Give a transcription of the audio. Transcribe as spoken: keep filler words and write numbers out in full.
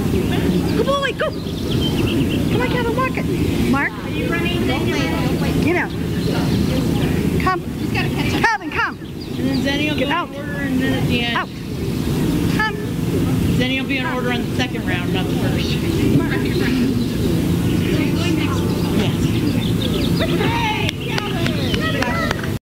Good boy, go. Come on, Kevin, walk it. Mark. Are you running? Don't wait, don't wait. Get out. Come. He's got to catch up. Kevin, come. And then Zenny will Get go out. in order, and then at the end. Out. Come. Zenny will be in order on the second round, not the first. Come on, your friend.